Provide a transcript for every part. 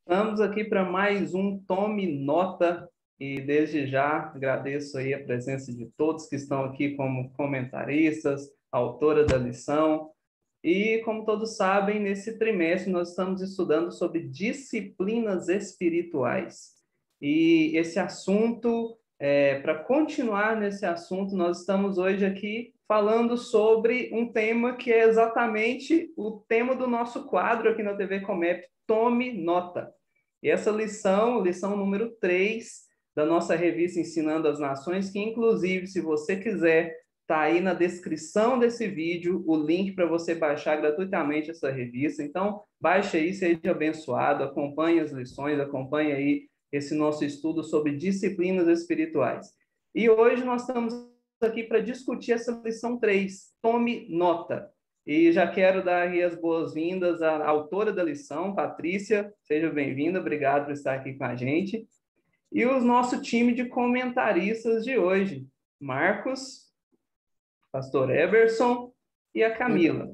Estamos aqui para mais um Tome Nota e desde já agradeço aí a presença de todos que estão aqui como comentaristas, autora da lição. E como todos sabem, nesse trimestre nós estamos estudando sobre disciplinas espirituais. E esse assunto, para continuar nesse assunto, nós estamos hoje aqui falando sobre um tema que é exatamente o tema do nosso quadro aqui na TV Comep, Tome Nota. E essa lição número 3 da nossa revista Ensinando as Nações, que inclusive, se você quiser, está aí na descrição desse vídeo o link para você baixar gratuitamente essa revista. Então, baixe aí, seja abençoado, acompanhe as lições, acompanhe aí esse nosso estudo sobre disciplinas espirituais. E hoje nós estamos aqui para discutir essa lição 3, Tome Nota. E já quero dar aí as boas-vindas à autora da lição, Patrícia. Seja bem-vinda, obrigado por estar aqui com a gente. E o nosso time de comentaristas de hoje, Marcos, Pastor Everson e a Camila.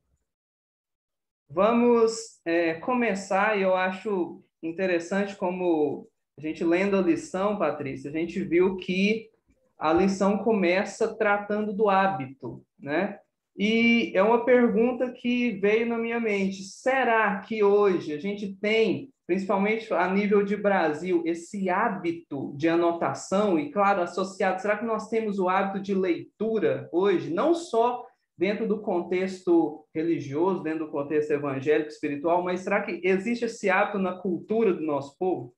Vamos começar, e eu acho interessante como a gente lendo a lição, Patrícia, a gente viu que a lição começa tratando do hábito, né? E é uma pergunta que veio na minha mente. Será que hoje a gente tem, principalmente a nível de Brasil, esse hábito de anotação? E, claro, associado, será que nós temos o hábito de leitura hoje? Não só dentro do contexto religioso, dentro do contexto evangélico, espiritual, mas será que existe esse hábito na cultura do nosso povo?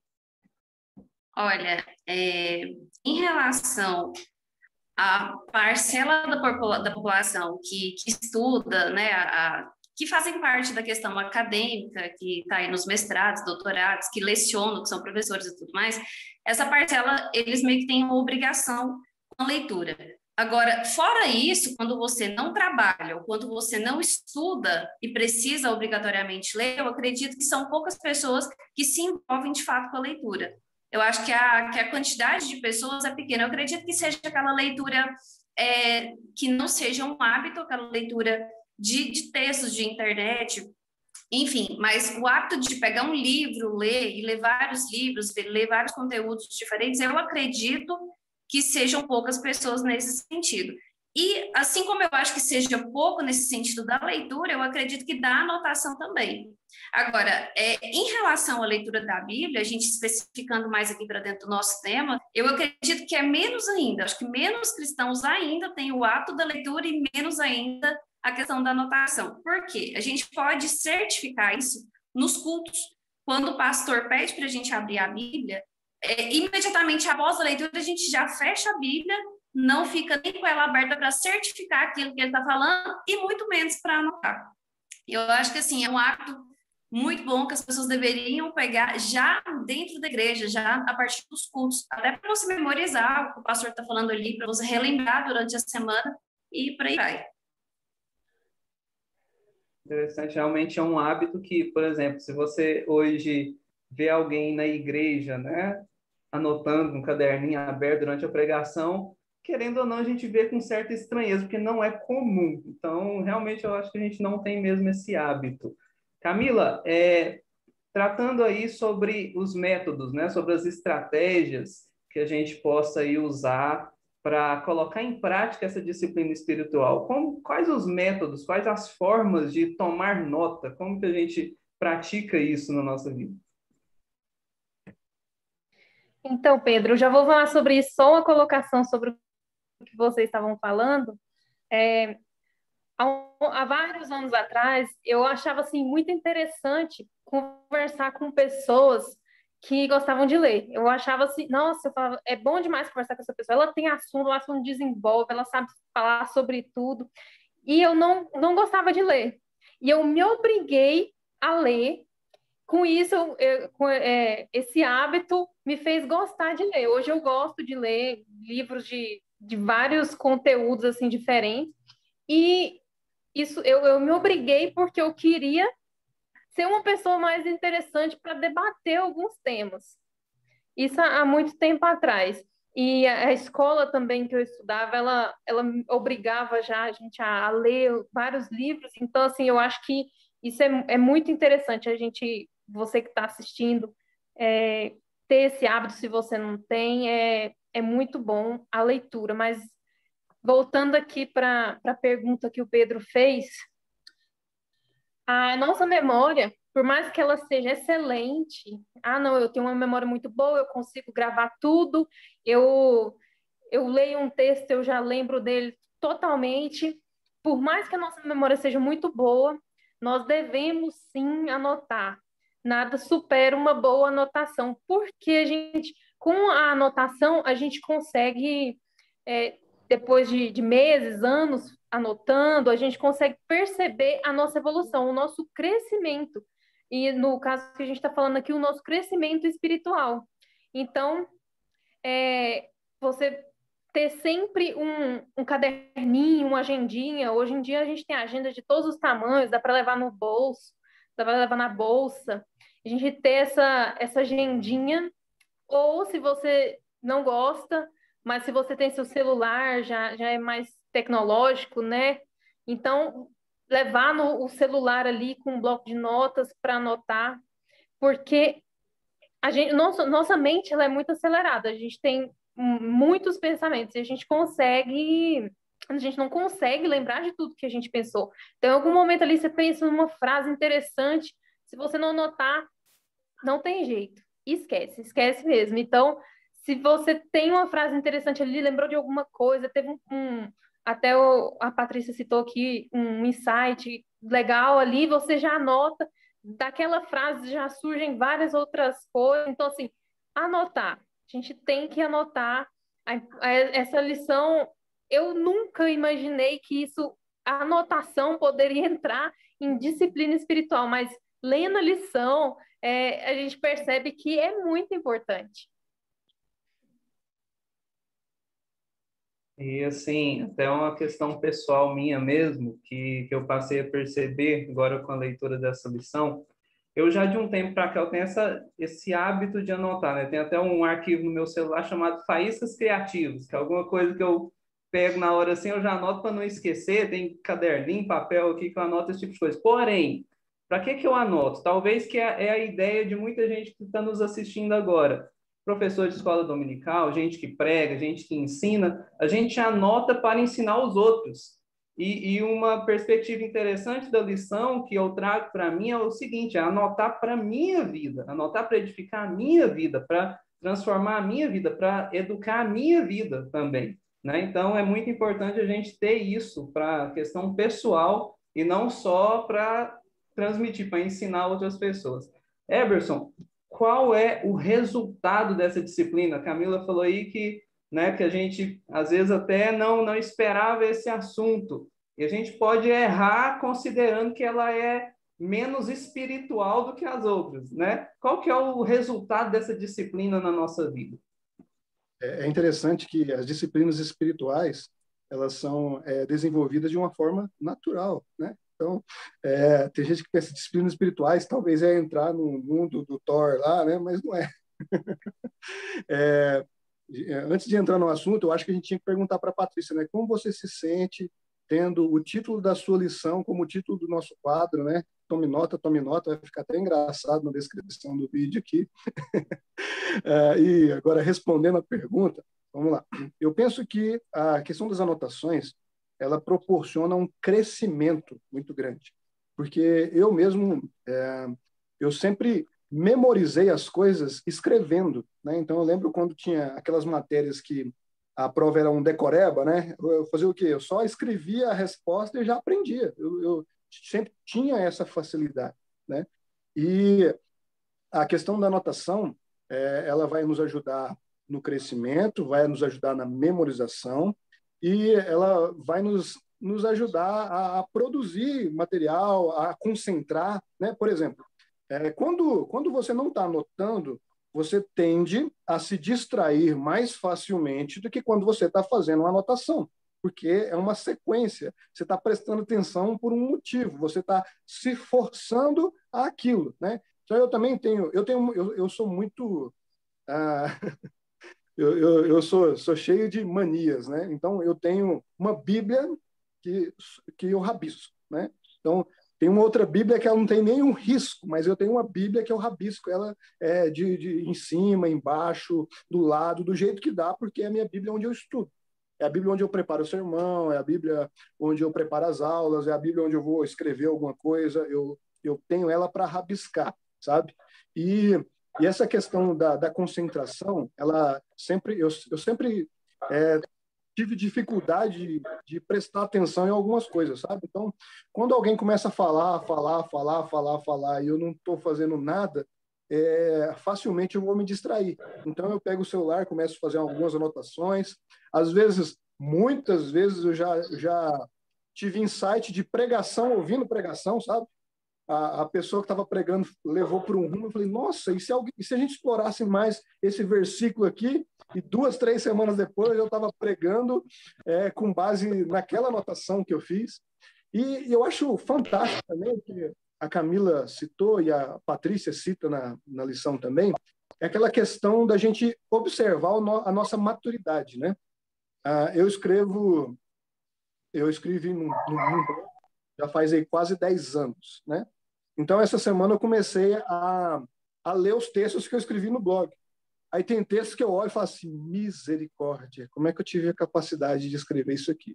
Olha, em relação à parcela da população que estuda, né, que fazem parte da questão acadêmica, que está aí nos mestrados, doutorados, que lecionam, que são professores e tudo mais, essa parcela, eles meio que têm uma obrigação com a leitura. Agora, fora isso, quando você não trabalha ou quando você não estuda e precisa obrigatoriamente ler, eu acredito que são poucas pessoas que se envolvem de fato com a leitura. Eu acho que a quantidade de pessoas é pequena. Eu acredito que seja aquela leitura que não seja um hábito, aquela leitura de textos de internet, enfim, mas o hábito de pegar um livro, ler e ler vários livros, ler vários conteúdos diferentes, eu acredito que sejam poucas pessoas nesse sentido. E assim como eu acho que seja pouco nesse sentido da leitura, eu acredito que da anotação também. Agora, em relação à leitura da Bíblia, a gente especificando mais aqui para dentro do nosso tema, eu acredito que é menos ainda, acho que menos cristãos ainda têm o hábito da leitura e menos ainda a questão da anotação. Por quê? A gente pode certificar isso nos cultos. Quando o pastor pede para a gente abrir a Bíblia, imediatamente após a leitura, a gente já fecha a Bíblia, não fica nem com ela aberta para certificar aquilo que ele está falando e muito menos para anotar. Eu acho que assim, é um hábito muito bom que as pessoas deveriam pegar já dentro da igreja, já a partir dos cultos, até para você memorizar o que o pastor está falando ali, para você relembrar durante a semana e por aí vai. Interessante, realmente é um hábito que, por exemplo, se você hoje vê alguém na igreja, né, anotando um caderninho aberto durante a pregação, querendo ou não, a gente vê com certa estranheza, porque não é comum. Então, realmente, eu acho que a gente não tem mesmo esse hábito. Camila, tratando aí sobre os métodos, né, sobre as estratégias que a gente possa aí usar para colocar em prática essa disciplina espiritual. Quais os métodos, quais as formas de tomar nota? Como que a gente pratica isso na nossa vida? Então, Pedro, eu já vou falar sobre isso, só uma colocação sobre o que vocês estavam falando. Há vários anos atrás, eu achava assim, muito interessante conversar com pessoas que gostavam de ler. Eu achava assim, nossa, eu falava, é bom demais conversar com essa pessoa. Ela tem assunto, o assunto desenvolve, ela sabe falar sobre tudo. E eu não gostava de ler. E eu me obriguei a ler. Com isso, esse hábito me fez gostar de ler. Hoje eu gosto de ler livros de vários conteúdos assim diferentes. E isso eu me obriguei porque eu queria ser uma pessoa mais interessante para debater alguns temas. Isso há muito tempo atrás. E a escola também que eu estudava, ela obrigava já a gente a ler vários livros. Então, assim, eu acho que isso é muito interessante, a gente você que está assistindo, ter esse hábito, se você não tem, é muito bom a leitura. Mas voltando aqui para a pergunta que o Pedro fez, a nossa memória, por mais que ela seja excelente, não, eu tenho uma memória muito boa, eu consigo gravar tudo, eu leio um texto, eu já lembro dele totalmente. Por mais que a nossa memória seja muito boa, nós devemos sim anotar. Nada supera uma boa anotação, porque com a anotação, a gente consegue, depois de meses, anos anotando, a gente consegue perceber a nossa evolução, o nosso crescimento. E no caso que a gente está falando aqui, o nosso crescimento espiritual. Então, você ter sempre um caderninho, uma agendinha. Hoje em dia a gente tem agenda de todos os tamanhos, dá para levar no bolso, dá para levar na bolsa. A gente ter essa agendinha, ou se você não gosta, mas se você tem seu celular, já é mais tecnológico, né? Então, levar o celular ali com um bloco de notas para anotar, porque nossa mente ela é muito acelerada, a gente tem muitos pensamentos e a gente não consegue lembrar de tudo que a gente pensou. Então, em algum momento ali você pensa numa frase interessante, se você não anotar, não tem jeito, esquece mesmo. Então, se você tem uma frase interessante ali, lembrou de alguma coisa, teve até a Patrícia citou aqui um insight legal ali, você já anota, daquela frase já surgem várias outras coisas. Então, assim, anotar. A gente tem que anotar. Essa lição, eu nunca imaginei que a anotação poderia entrar em disciplina espiritual, mas lendo a lição, a gente percebe que é muito importante. E, assim, até uma questão pessoal minha mesmo, que eu passei a perceber agora com a leitura dessa lição. Eu já de um tempo para cá eu tenho esse hábito de anotar, né? Tem até um arquivo no meu celular chamado Faíscas Criativas, que é alguma coisa que eu pego na hora assim, eu já anoto para não esquecer. Tem caderninho, papel aqui que eu anoto esse tipo de coisa. Porém, para que eu anoto? Talvez que é a ideia de muita gente que está nos assistindo agora. Professor de escola dominical, gente que prega, gente que ensina, a gente anota para ensinar os outros. E uma perspectiva interessante da lição que eu trago para mim é o seguinte: é anotar para a minha vida, anotar para edificar a minha vida, para transformar a minha vida, para educar a minha vida também, né? Então, é muito importante a gente ter isso para a questão pessoal e não só para transmitir, para ensinar outras pessoas. Eberson, qual é o resultado dessa disciplina? A Camila falou aí que, né, que a gente, às vezes, até não esperava esse assunto. E a gente pode errar considerando que ela é menos espiritual do que as outras, né? Qual que é o resultado dessa disciplina na nossa vida? É interessante que as disciplinas espirituais, elas são desenvolvidas de uma forma natural, né? Então, tem gente que pensa que disciplinas espirituais talvez entrar no mundo do Thor lá, né? Mas não é. Antes de entrar no assunto, eu acho que a gente tinha que perguntar para a Patrícia, né? Como você se sente tendo o título da sua lição como o título do nosso quadro, né? Tome nota, vai ficar até engraçado na descrição do vídeo aqui. E agora, respondendo a pergunta, vamos lá. Eu penso que a questão das anotações, ela proporciona um crescimento muito grande, porque eu mesmo, eu sempre memorizei as coisas escrevendo, né? Então, eu lembro quando tinha aquelas matérias que a prova era um decoreba, né? Eu fazia o quê? Eu só escrevia a resposta e já aprendia. Eu sempre tinha essa facilidade, né? E a questão da anotação, ela vai nos ajudar no crescimento, vai nos ajudar na memorização e ela vai nos ajudar a produzir material, a concentrar, né? Por exemplo, quando você não está anotando, você tende a se distrair mais facilmente do que quando você está fazendo uma anotação, porque é uma sequência. Você está prestando atenção por um motivo, você está se forçando àquilo, né? Então, eu sou muito... eu sou cheio de manias, né? Então, eu tenho uma Bíblia que eu rabisco, né? Então, Tem uma outra Bíblia que ela não tem nenhum risco, mas eu tenho uma Bíblia que eu rabisco ela em cima, embaixo, do lado, do jeito que dá, porque é a minha Bíblia onde eu estudo. É a Bíblia onde eu preparo o sermão, é a Bíblia onde eu preparo as aulas, é a Bíblia onde eu vou escrever alguma coisa. Eu tenho ela para rabiscar, sabe? E essa questão da concentração, eu sempre tive dificuldade de prestar atenção em algumas coisas, sabe? Então, quando alguém começa a falar, e eu não estou fazendo nada, facilmente eu vou me distrair. Então, eu pego o celular, começo a fazer algumas anotações. Às vezes, muitas vezes, eu já tive insight de pregação, ouvindo pregação, sabe? A pessoa que estava pregando levou para um rumo. Eu falei, nossa, e se a gente explorasse mais esse versículo aqui? E 2, 3 semanas depois eu estava pregando com base naquela anotação que eu fiz. E eu acho fantástico também, que a Camila citou e a Patrícia cita na lição também, é aquela questão da gente observar a nossa maturidade, né? Eu escrevi num blog, já faz aí quase 10 anos, né? Então, essa semana eu comecei a ler os textos que eu escrevi no blog. Aí tem textos que eu olho e falo assim, misericórdia, como é que eu tive a capacidade de escrever isso aqui?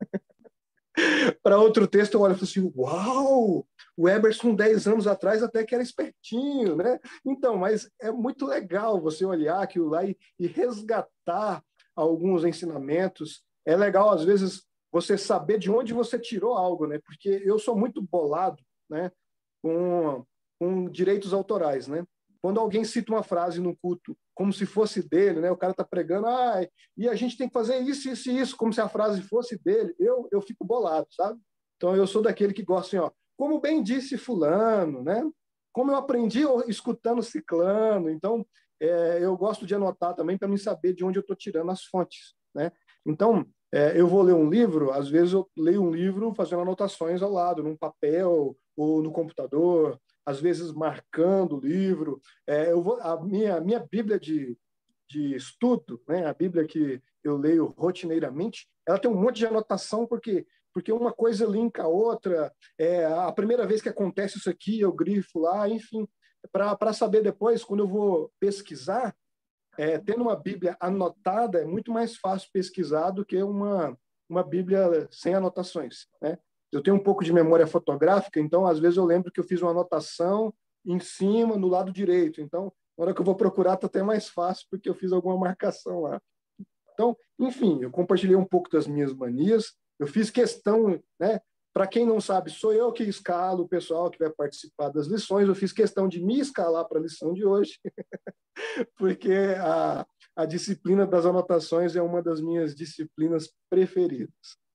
Para outro texto eu olho e falo assim, uau, o Eberson 10 anos atrás até que era espertinho, né? Então, mas é muito legal você olhar aquilo lá e resgatar alguns ensinamentos. É legal, às vezes, você saber de onde você tirou algo, né? Porque eu sou muito bolado, né? Com direitos autorais, né? Quando alguém cita uma frase no culto como se fosse dele, né? O cara está pregando, e a gente tem que fazer isso, isso e isso, como se a frase fosse dele, eu fico bolado, sabe? Então, eu sou daquele que gosta assim, ó, como bem disse fulano, né? Como eu aprendi escutando ciclano. Então, eu gosto de anotar também para me saber de onde eu estou tirando as fontes, né? Então, eu vou ler um livro, às vezes eu leio um livro fazendo anotações ao lado, num papel ou no computador, às vezes marcando o livro. A minha Bíblia de estudo, né, a Bíblia que eu leio rotineiramente, ela tem um monte de anotação, porque uma coisa linka a outra. A primeira vez que acontece isso aqui, eu grifo lá, enfim, para saber depois, quando eu vou pesquisar, tendo uma Bíblia anotada, é muito mais fácil pesquisar do que uma Bíblia sem anotações, né? Eu tenho um pouco de memória fotográfica, então, às vezes, eu lembro que eu fiz uma anotação em cima, no lado direito. Então, na hora que eu vou procurar, está até mais fácil, porque eu fiz alguma marcação lá. Então, enfim, eu compartilhei um pouco das minhas manias. Eu fiz questão, né? Para quem não sabe, sou eu que escalo o pessoal que vai participar das lições. Eu fiz questão de me escalar para a lição de hoje, porque a disciplina das anotações é uma das minhas disciplinas preferidas.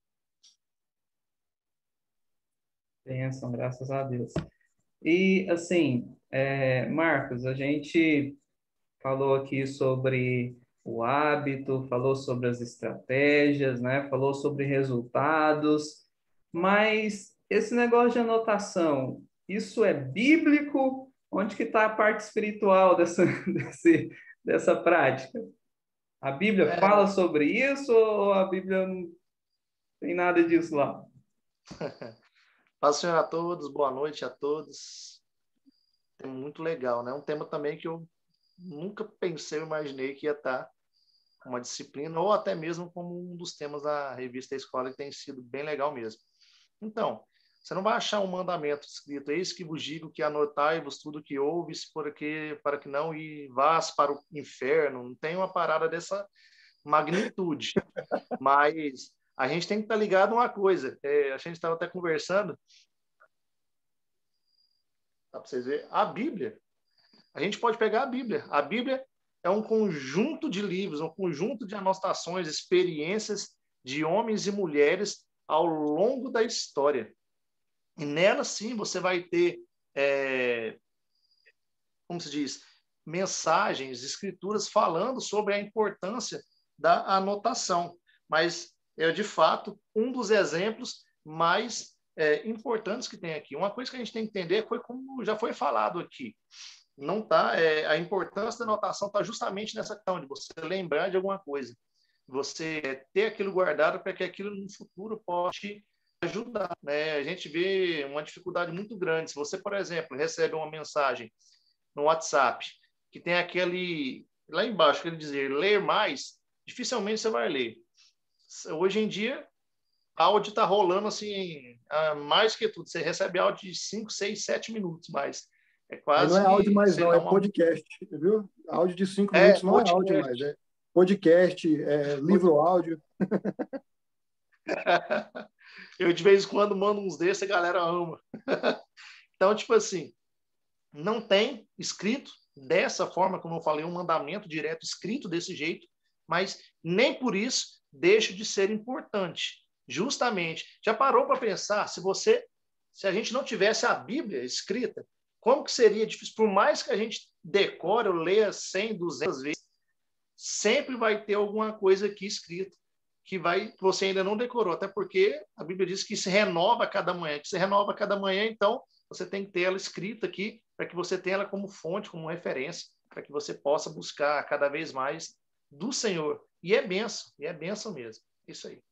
Bênção, graças a Deus. E, assim, Marcos, a gente falou aqui sobre o hábito, falou sobre as estratégias, né? Falou sobre resultados, mas esse negócio de anotação, isso é bíblico? Onde que está a parte espiritual dessa prática? A Bíblia fala sobre isso ou a Bíblia não tem nada disso lá? Paz, Senhor, a todos, boa noite a todos. É muito legal, né? Um tema também que eu nunca pensei, imaginei que ia estar uma disciplina, ou até mesmo como um dos temas da revista Escola, que tem sido bem legal mesmo. Então, você não vai achar um mandamento escrito, eis que vos digo que anotai-vos tudo que ouves, para que não e vás para o inferno. Não tem uma parada dessa magnitude. Mas a gente tem que estar ligado a uma coisa. A gente estava até conversando, dá para vocês verem, a Bíblia. A gente pode pegar a Bíblia. A Bíblia é um conjunto de livros, um conjunto de anotações, experiências de homens e mulheres ao longo da história. E nela, sim, você vai ter, como se diz, mensagens, escrituras falando sobre a importância da anotação. Mas de fato, um dos exemplos mais importantes que tem aqui. Uma coisa que a gente tem que entender foi como já foi falado aqui. Não tá, a importância da anotação está justamente nessa questão de você lembrar de alguma coisa, você ter aquilo guardado para que aquilo no futuro possa te ajudar, né? A gente vê uma dificuldade muito grande. Se você, por exemplo, recebe uma mensagem no WhatsApp que tem aquele lá embaixo, aquele dizer ler mais, dificilmente você vai ler. Hoje em dia, áudio está rolando assim, mais que tudo. Você recebe áudio de 5, 6, 7 minutos, mas é Aí não é quase áudio que, mais, sei não, lá, é podcast, viu? Áudio de 5 É, minutos não é áudio mais, é podcast, livro áudio. Eu, de vez em quando, mando uns desses, a galera ama. Então, tipo assim, não tem escrito dessa forma, como eu falei, um mandamento direto escrito desse jeito, mas nem por isso deixa de ser importante. Justamente, já parou para pensar, se a gente não tivesse a Bíblia escrita, como que seria difícil? Por mais que a gente decore ou leia 100, 200 vezes, sempre vai ter alguma coisa aqui escrita que você ainda não decorou, até porque a Bíblia diz que se renova a cada manhã, então você tem que ter ela escrita aqui para que você tenha ela como fonte, como referência, para que você possa buscar cada vez mais do Senhor. E é bênção mesmo. Isso aí.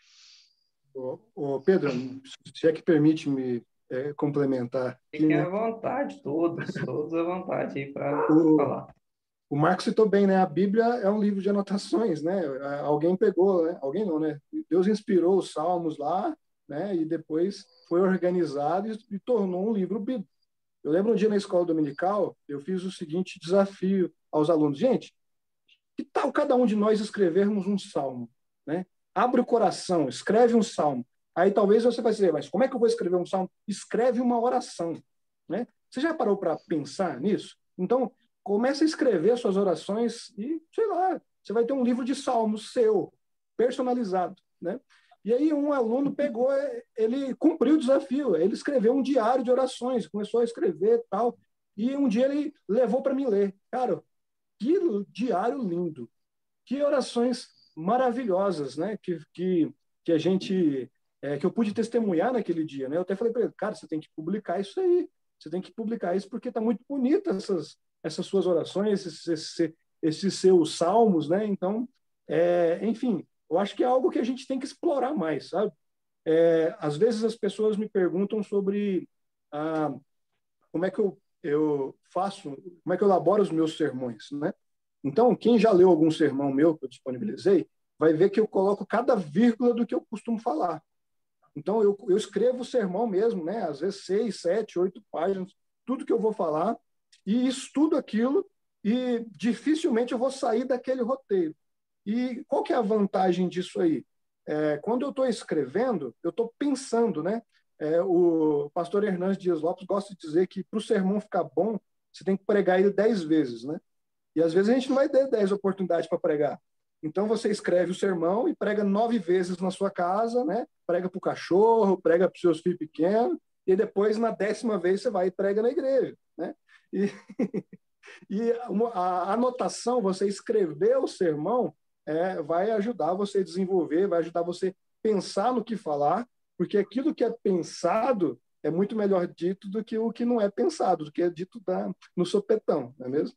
Pedro, se é que permite me complementar aqui, Fiquem né? à vontade, todos à vontade aí para falar. O Marcos citou bem, né? A Bíblia é um livro de anotações, né? Alguém pegou, né? Alguém não, né? Deus inspirou os salmos lá, né? E depois foi organizado e tornou um livro bíblico. Eu lembro um dia na escola dominical, eu fiz o seguinte desafio aos alunos. Gente, que tal cada um de nós escrevermos um salmo, né? Abre o coração, escreve um salmo. Aí talvez você vai dizer, mas como é que eu vou escrever um salmo? Escreve uma oração, né? Você já parou para pensar nisso? Então, comece a escrever suas orações e, sei lá, você vai ter um livro de salmos seu, personalizado, né? E aí um aluno pegou, ele cumpriu o desafio, ele escreveu um diário de orações, começou a escrever tal, e um dia ele levou para mim ler. Cara, que diário lindo, que orações maravilhosas, né? Que a gente que eu pude testemunhar naquele dia, né? Eu até falei para ele, cara, você tem que publicar isso aí, você tem que publicar isso porque está muito bonita essas suas orações, esses seus salmos, né? Então, enfim, eu acho que é algo que a gente tem que explorar mais, sabe? Às vezes as pessoas me perguntam sobre como é que eu faço, como é que eu elaboro os meus sermões, né? Então, quem já leu algum sermão meu que eu disponibilizei, vai ver que eu coloco cada vírgula do que eu costumo falar. Então, eu escrevo o sermão mesmo, né? Às vezes 6, 7, 8 páginas, tudo que eu vou falar, e estudo aquilo, e dificilmente eu vou sair daquele roteiro. E qual que é a vantagem disso aí? Quando eu estou escrevendo, eu estou pensando, né? O pastor Hernandes Dias Lopes gosta de dizer que para o sermão ficar bom, você tem que pregar ele 10 vezes, né? E às vezes a gente não vai ter 10 oportunidades para pregar. Então você escreve o sermão e prega 9 vezes na sua casa, né? Prega para o cachorro, prega para os seus filhos pequenos, e depois na 10ª vez você vai e prega na igreja, né? E, e a anotação, você escrever o sermão, vai ajudar você a desenvolver, vai ajudar você a pensar no que falar, porque aquilo que é pensado é muito melhor dito do que o que não é pensado, do que é dito no sopetão, não é mesmo?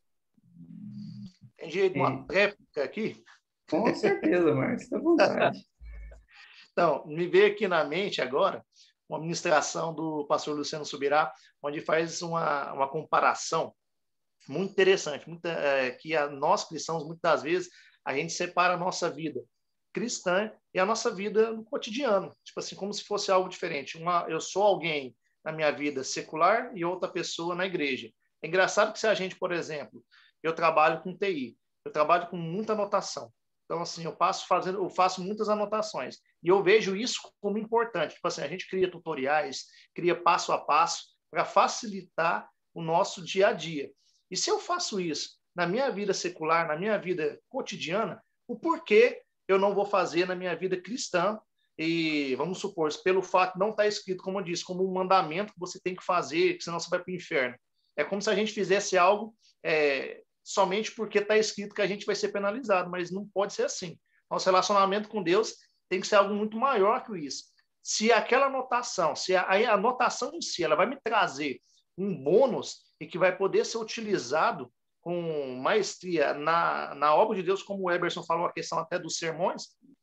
Tem jeito de uma réplica aqui? Com certeza, Marcos, fica à vontade. Então, me veio aqui na mente agora uma ministração do pastor Luciano Subirá, onde faz uma comparação muito interessante, que nós cristãos, muitas das vezes, a gente separa a nossa vida cristã e a nossa vida no cotidiano, tipo assim, como se fosse algo diferente. Eu sou alguém na minha vida secular e outra pessoa na igreja. É engraçado que se a gente, por exemplo, eu trabalho com TI, eu trabalho com muita anotação. Então, assim, eu faço muitas anotações. E eu vejo isso como importante. Tipo assim, a gente cria tutoriais, cria passo a passo para facilitar o nosso dia a dia. E se eu faço isso na minha vida secular, na minha vida cotidiana, o porquê eu não vou fazer na minha vida cristã? E vamos supor, pelo fato de não estar escrito, como eu disse, como um mandamento que você tem que fazer, que senão você vai para o inferno. É como se a gente fizesse algo somente porque está escrito que a gente vai ser penalizado, mas não pode ser assim. Nosso relacionamento com Deus tem que ser algo muito maior que isso. Se aquela anotação, se a anotação em si, ela vai me trazer um bônus e que vai poder ser utilizado com maestria na obra de Deus, como o Eberson falou, a questão até dos sermões,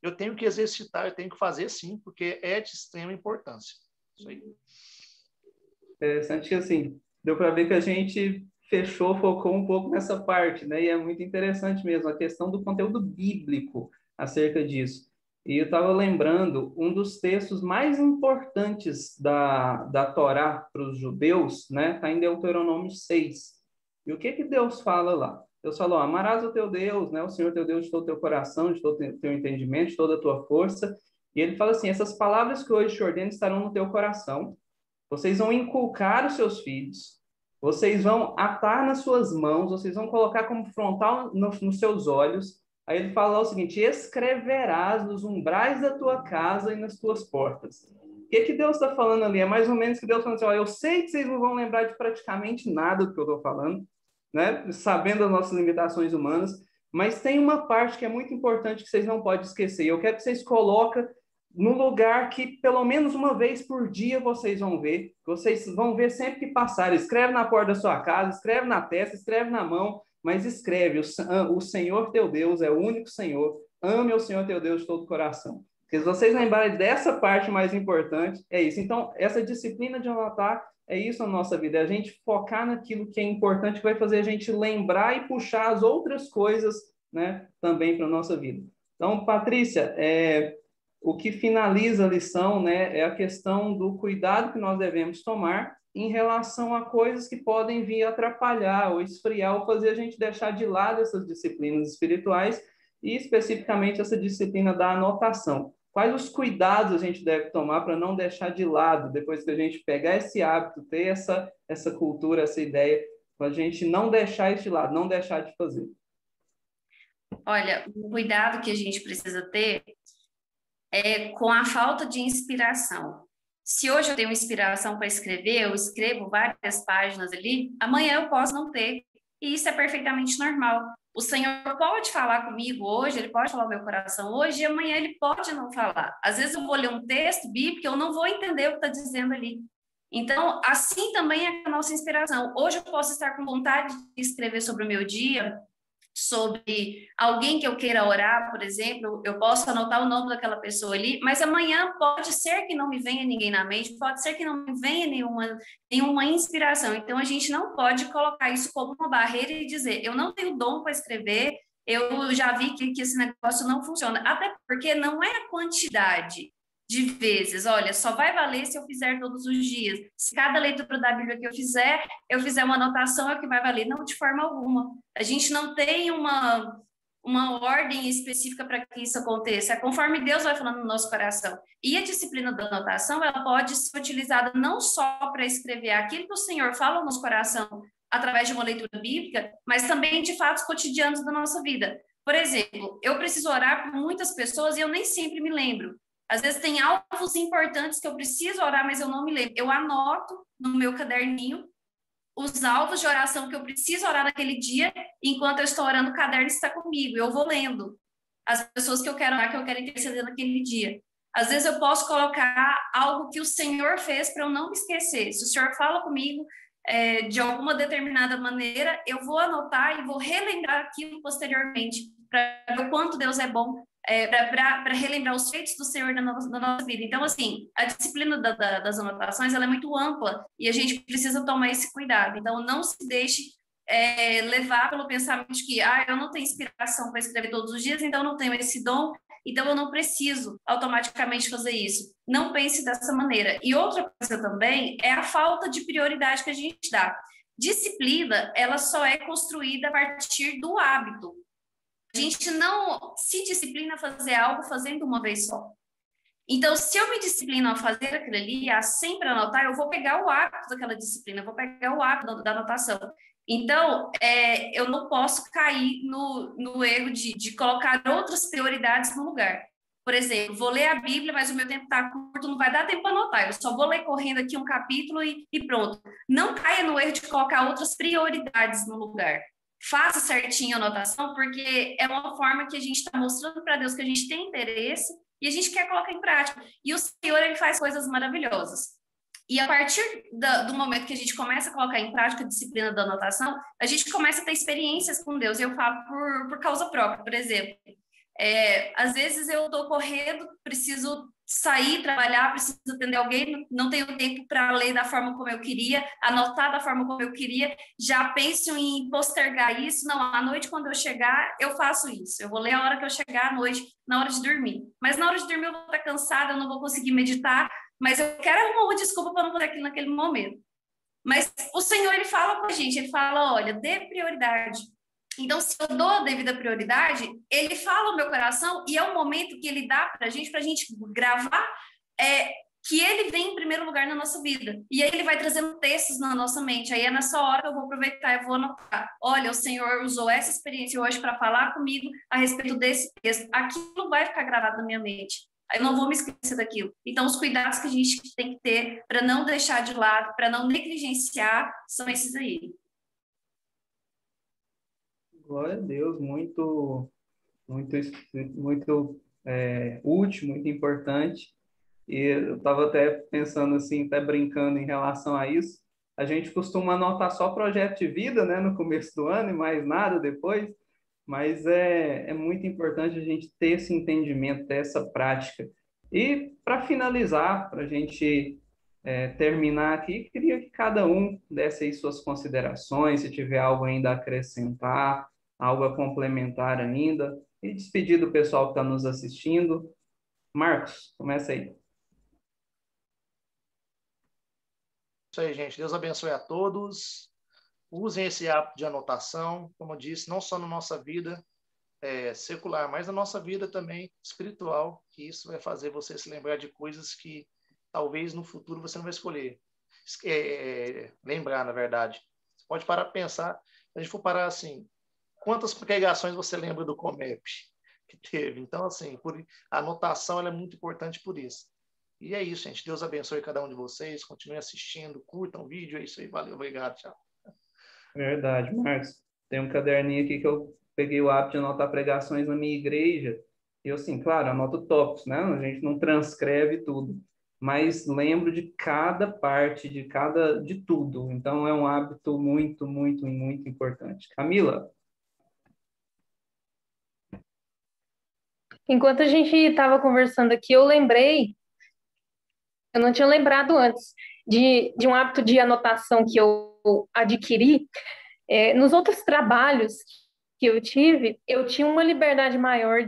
eu tenho que exercitar, eu tenho que fazer sim, porque é de extrema importância. Isso aí. Interessante que, assim, deu para ver que a gente focou um pouco nessa parte, né? E é muito interessante mesmo, a questão do conteúdo bíblico acerca disso. E eu estava lembrando, um dos textos mais importantes da Torá para os judeus, né? Está em Deuteronômio 6. E o que Deus fala lá? Deus falou, amarás o teu Deus, né? O Senhor teu Deus de todo o teu coração, de todo o teu entendimento, de toda a tua força. E ele fala assim, essas palavras que hoje te ordeno estarão no teu coração. Vocês vão inculcar os seus filhos, vocês vão atar nas suas mãos, vocês vão colocar como frontal nos seus olhos. Aí ele fala o seguinte, escreverás nos umbrais da tua casa e nas tuas portas. O que Deus está falando ali? É mais ou menos que Deus está falando assim, ó, eu sei que vocês não vão lembrar de praticamente nada do que eu estou falando, né? Sabendo as nossas limitações humanas, mas tem uma parte que é muito importante que vocês não podem esquecer. Eu quero que vocês coloquem no lugar que pelo menos uma vez por dia vocês vão ver sempre que passar. Escreve na porta da sua casa, escreve na testa, escreve na mão, mas escreve, o Senhor teu Deus é o único Senhor, ame o Senhor teu Deus de todo o coração. Porque se vocês lembrarem dessa parte mais importante, é isso. Então, essa disciplina de anotar, é isso na nossa vida, é a gente focar naquilo que é importante, que vai fazer a gente lembrar e puxar as outras coisas, né, também para a nossa vida. Então, Patrícia, o que finaliza a lição, né, é a questão do cuidado que nós devemos tomar em relação a coisas que podem vir atrapalhar ou esfriar ou fazer a gente deixar de lado essas disciplinas espirituais e especificamente essa disciplina da anotação. Quais os cuidados a gente deve tomar para não deixar de lado, depois que a gente pegar esse hábito, ter essa cultura, essa ideia, para a gente não deixar isso de lado, não deixar de fazer? Olha, o cuidado que a gente precisa ter é com a falta de inspiração. Se hoje eu tenho inspiração para escrever, eu escrevo várias páginas ali, amanhã eu posso não ter. E isso é perfeitamente normal. O Senhor pode falar comigo hoje, Ele pode falar o meu coração hoje, e amanhã Ele pode não falar. Às vezes eu vou ler um texto bíblico e eu não vou entender o que está dizendo ali. Então, assim também é a nossa inspiração. Hoje eu posso estar com vontade de escrever sobre o meu dia, sobre alguém que eu queira orar, por exemplo, eu posso anotar o nome daquela pessoa ali, mas amanhã pode ser que não me venha ninguém na mente, pode ser que não me venha nenhuma inspiração. Então, a gente não pode colocar isso como uma barreira e dizer, eu não tenho dom para escrever, eu já vi que esse negócio não funciona. Até porque não é a quantidade de vezes, olha, só vai valer se eu fizer todos os dias. Se cada leitura da Bíblia que eu fizer uma anotação, é o que vai valer. Não, de forma alguma. A gente não tem uma ordem específica para que isso aconteça. É conforme Deus vai falando no nosso coração. E a disciplina da anotação, ela pode ser utilizada não só para escrever aquilo que o Senhor fala no nosso coração através de uma leitura bíblica, mas também de fatos cotidianos da nossa vida. Por exemplo, eu preciso orar por muitas pessoas e eu nem sempre me lembro. Às vezes tem alvos importantes que eu preciso orar, mas eu não me lembro. Eu anoto no meu caderninho os alvos de oração que eu preciso orar naquele dia, enquanto eu estou orando, o caderno está comigo. Eu vou lendo as pessoas que eu quero orar, que eu quero interceder naquele dia. Às vezes eu posso colocar algo que o Senhor fez para eu não me esquecer. Se o Senhor fala comigo de alguma determinada maneira, eu vou anotar e vou relembrar aquilo posteriormente, para ver o quanto Deus é bom, para relembrar os feitos do Senhor na nossa vida. Então, assim, a disciplina das anotações, ela é muito ampla e a gente precisa tomar esse cuidado. Então, não se deixe levar pelo pensamento de que eu não tenho inspiração para escrever todos os dias, então eu não tenho esse dom, então eu não preciso automaticamente fazer isso. Não pense dessa maneira. E outra coisa também é a falta de prioridade que a gente dá. Disciplina, ela só é construída a partir do hábito. A gente não se disciplina a fazer algo fazendo uma vez só. Então, se eu me disciplino a fazer aquilo ali, a sempre anotar, eu vou pegar o hábito daquela disciplina, eu vou pegar o hábito da anotação. Então, eu não posso cair no erro de colocar outras prioridades no lugar. Por exemplo, vou ler a Bíblia, mas o meu tempo está curto, não vai dar tempo para anotar, eu só vou ler correndo aqui um capítulo e pronto. Não caia no erro de colocar outras prioridades no lugar. Faça certinho a anotação, porque é uma forma que a gente está mostrando para Deus que a gente tem interesse e a gente quer colocar em prática. E o Senhor, Ele faz coisas maravilhosas. E a partir do momento que a gente começa a colocar em prática a disciplina da anotação, a gente começa a ter experiências com Deus. Eu falo por causa própria, por exemplo. Às vezes eu estou correndo, preciso sair, trabalhar, preciso atender alguém, não tenho tempo para ler da forma como eu queria, anotar da forma como eu queria, já penso em postergar isso. Não, à noite, quando eu chegar, eu faço isso. Eu vou ler a hora que eu chegar à noite, na hora de dormir. Mas na hora de dormir eu vou estar cansada, eu não vou conseguir meditar, mas eu quero arrumar uma desculpa para não fazer aquilo naquele momento. Mas o Senhor, ele fala com a gente, ele fala, olha, dê prioridade. Então, se eu dou a devida prioridade, ele fala ao meu coração e é um momento que ele dá para a gente gravar que ele vem em primeiro lugar na nossa vida. E aí ele vai trazendo textos na nossa mente. Aí é nessa hora que eu vou aproveitar e vou anotar. Olha, o Senhor usou essa experiência hoje para falar comigo a respeito desse texto. Aquilo vai ficar gravado na minha mente. Aí eu não vou me esquecer daquilo. Então, os cuidados que a gente tem que ter para não deixar de lado, para não negligenciar, são esses aí. Glória a Deus, muito, muito, muito útil, muito importante. E eu estava até pensando assim, até brincando em relação a isso. A gente costuma anotar só projeto de vida, né, no começo do ano e mais nada depois, mas é muito importante a gente ter esse entendimento, ter essa prática. E para finalizar, para a gente terminar aqui, queria que cada um desse aí suas considerações, se tiver algo ainda a acrescentar, algo a complementar ainda, e despedir do pessoal que está nos assistindo. Marcos, começa aí. Isso aí, gente. Deus abençoe a todos. Usem esse hábito de anotação, como eu disse, não só na nossa vida secular, mas na nossa vida também espiritual, que isso vai fazer você se lembrar de coisas que talvez no futuro você não vai escolher. Lembrar, na verdade. Você pode parar para pensar, se a gente for parar assim, quantas pregações você lembra do Comep que teve? Então, assim, a anotação ela é muito importante por isso. E é isso, gente. Deus abençoe cada um de vocês. Continuem assistindo, curtam o vídeo. É isso aí. Valeu, obrigado. Tchau. Verdade, Marcos. Tem um caderninho aqui que eu peguei o hábito de anotar pregações na minha igreja. E eu, assim, claro, anoto tópicos, né? A gente não transcreve tudo, mas lembro de cada parte, de tudo. Então é um hábito muito, muito, muito importante. Camila? Enquanto a gente estava conversando aqui, eu não tinha lembrado antes, de um hábito de anotação que eu adquiri. Nos outros trabalhos que eu tive, eu tinha uma liberdade maior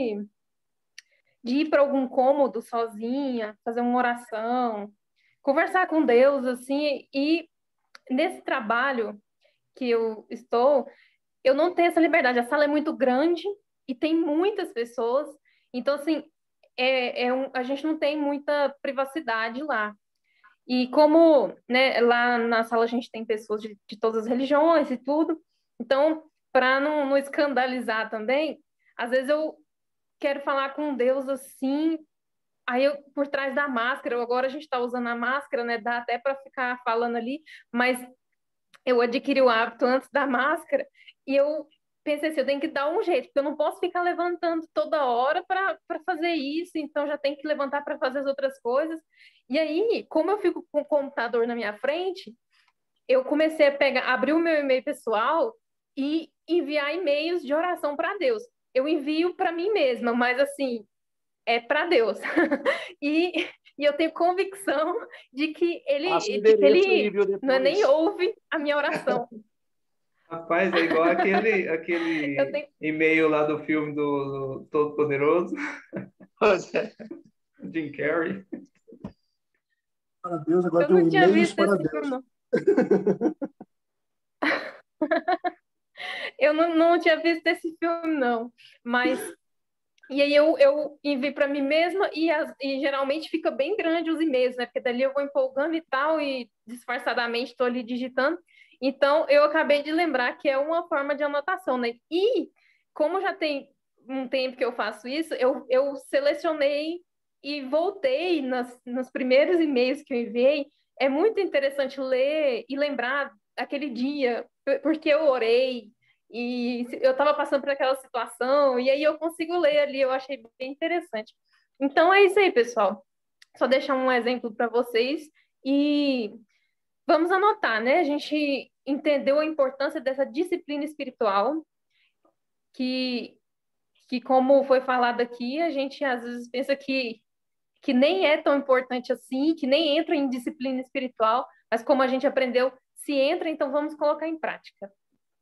de ir para algum cômodo sozinha, fazer uma oração, conversar com Deus, assim, e nesse trabalho que eu estou, eu não tenho essa liberdade. A sala é muito grande e tem muitas pessoas, então, assim, a gente não tem muita privacidade lá. E como, né, lá na sala a gente tem pessoas de todas as religiões e tudo, então, para não escandalizar também, às vezes eu quero falar com Deus assim, aí eu, por trás da máscara, agora a gente está usando a máscara, né, dá até para ficar falando ali, mas eu adquiri o hábito antes da máscara e eu pensei assim, eu tenho que dar um jeito, porque eu não posso ficar levantando toda hora para fazer isso, então já tenho que levantar para fazer as outras coisas. E aí, como eu fico com o computador na minha frente, eu comecei a abrir o meu e-mail pessoal e enviar e-mails de oração para Deus. Eu envio para mim mesma, mas assim, é para Deus. e, e eu tenho convicção de que Passa o ele endereço aí, viu, não é nem depois. ouve a minha oração. Rapaz, é igual aquele tenho... e-mail lá do filme do Todo-Poderoso, Pois é. Jim Carrey. Para Deus, agora Eu tem um não tinha e-mails visto para esse Deus. filme, não. Eu não tinha visto esse filme, não. Mas e aí eu envio para mim mesma e geralmente fica bem grande os e-mails, né? Porque dali eu vou empolgando e tal, e disfarçadamente estou ali digitando. Então, eu acabei de lembrar que é uma forma de anotação, né? E como já tem um tempo que eu faço isso, eu selecionei e voltei nos primeiros e-mails que eu enviei. É muito interessante ler e lembrar aquele dia, porque eu orei, e eu estava passando por aquela situação, e aí eu consigo ler ali, eu achei bem interessante. Então é isso aí, pessoal. Só deixar um exemplo para vocês e vamos anotar, né? A gente entendeu a importância dessa disciplina espiritual, que que, como foi falado aqui, a gente às vezes pensa que nem é tão importante assim, que nem entra em disciplina espiritual, mas como a gente aprendeu, se entra, então vamos colocar em prática.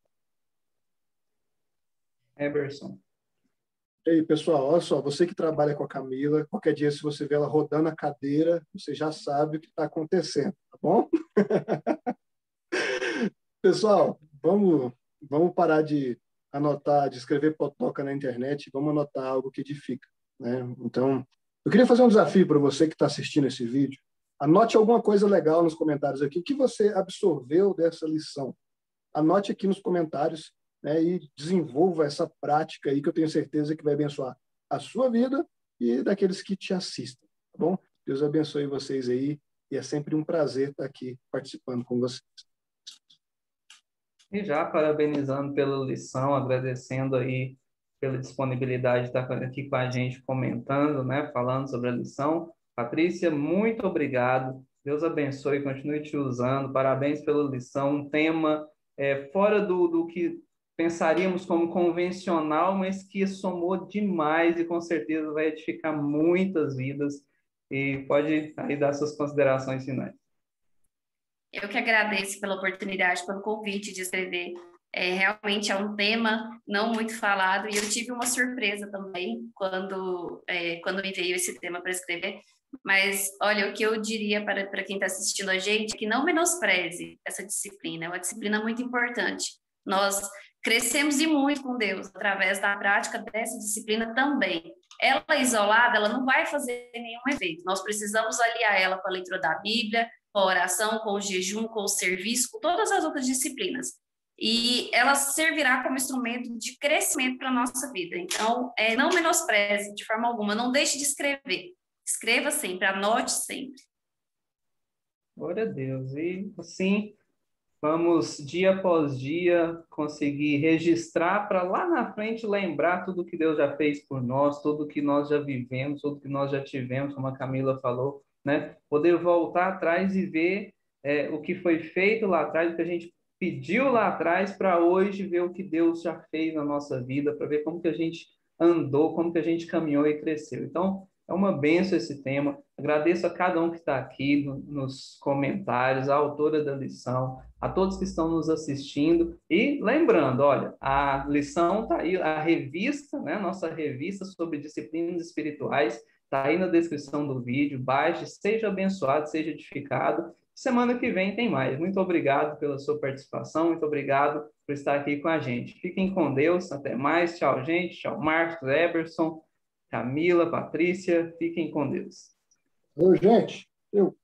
Eberson. E aí, pessoal, olha só, você que trabalha com a Camila, qualquer dia, se você vê ela rodando a cadeira, você já sabe o que está acontecendo, tá bom? Pessoal, vamos parar de anotar, de escrever potoca na internet, vamos anotar algo que edifica, né? Então, eu queria fazer um desafio para você que está assistindo esse vídeo. Anote alguma coisa legal nos comentários aqui. O que você absorveu dessa lição? Anote aqui nos comentários, né, e desenvolva essa prática aí que eu tenho certeza que vai abençoar a sua vida e daqueles que te assistem, tá bom? Deus abençoe vocês aí e é sempre um prazer estar aqui participando com vocês. E já parabenizando pela lição, agradecendo aí pela disponibilidade de estar aqui com a gente comentando, né, falando sobre a lição. Patrícia, muito obrigado. Deus abençoe, continue te usando. Parabéns pela lição. Um tema fora do que pensaríamos como convencional, mas que somou demais e com certeza vai edificar muitas vidas. E pode aí dar suas considerações finais. Eu que agradeço pela oportunidade, pelo convite de escrever. Realmente é um tema não muito falado e eu tive uma surpresa também quando me veio esse tema para escrever. Mas, olha, o que eu diria para quem está assistindo a gente é que não menospreze essa disciplina. É uma disciplina muito importante. Nós crescemos e muito com Deus através da prática dessa disciplina também. Ela isolada, ela não vai fazer nenhum efeito. Nós precisamos aliar ela com a leitura da Bíblia, com a oração, com o jejum, com o serviço, com todas as outras disciplinas. E ela servirá como instrumento de crescimento para a nossa vida. Então, não menospreze de forma alguma, não deixe de escrever. Escreva sempre, anote sempre. Glória a Deus. E assim, vamos dia após dia conseguir registrar para lá na frente lembrar tudo que Deus já fez por nós, tudo que nós já vivemos, tudo que nós já tivemos, como a Camila falou, né? Poder voltar atrás e ver o que foi feito lá atrás, o que a gente pediu lá atrás, para hoje ver o que Deus já fez na nossa vida, para ver como que a gente andou, como que a gente caminhou e cresceu. Então, é uma bênção esse tema. Agradeço a cada um que está aqui nos comentários, a autora da lição, a todos que estão nos assistindo. E lembrando, olha, a lição está aí, a revista, né, nossa revista sobre disciplinas espirituais, está aí na descrição do vídeo. Baixe, seja abençoado, seja edificado. Semana que vem tem mais. Muito obrigado pela sua participação, muito obrigado por estar aqui com a gente. Fiquem com Deus, até mais. Tchau, gente. Tchau, Marcos, Eberson, Camila, Patrícia. Fiquem com Deus. Oi, gente. Eu